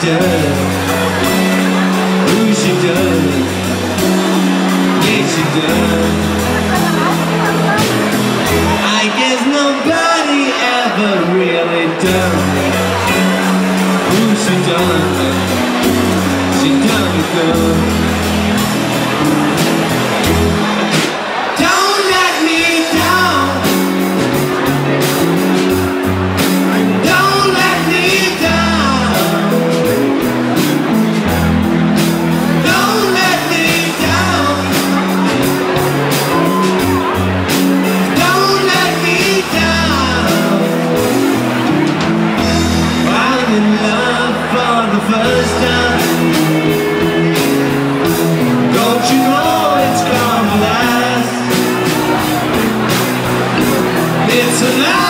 does. Ooh, she does. Yeah, she does. I guess nobody ever really does. Ooh, she does. She does good. Don't let me down. Don't let me down. Don't let me down. Don't let me down. I'm in love for the first time. Don't you know it's gonna last? It's a lie.